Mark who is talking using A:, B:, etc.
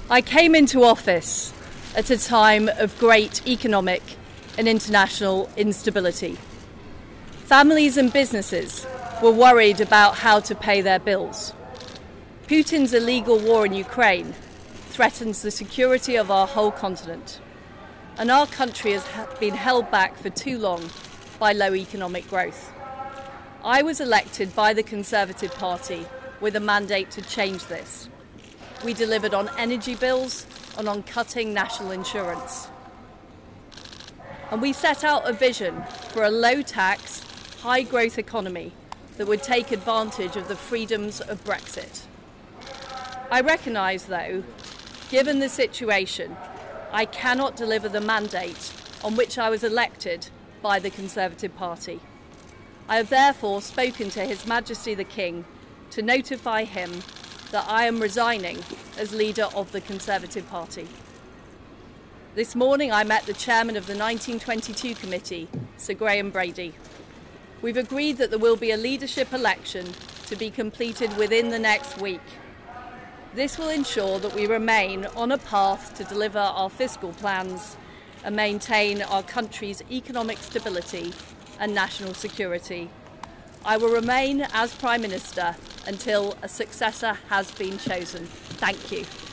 A: I came into office at a time of great economic and international instability. Families and businesses were worried about how to pay their bills. Putin's illegal war in Ukraine threatens the security of our whole continent, and our country has been held back for too long by low economic growth. I was elected by the Conservative Party with a mandate to change this. We delivered on energy bills and on cutting national insurance. And we set out a vision for a low-tax, high-growth economy that would take advantage of the freedoms of Brexit. I recognise, though, given the situation, I cannot deliver the mandate on which I was elected by the Conservative Party. I have therefore spoken to His Majesty the King to notify him that I am resigning as leader of the Conservative Party. This morning I met the chairman of the 1922 committee, Sir Graham Brady. We've agreed that there will be a leadership election to be completed within the next week. This will ensure that we remain on a path to deliver our fiscal plans and maintain our country's economic stability and national security. I will remain as Prime Minister until a successor has been chosen. Thank you.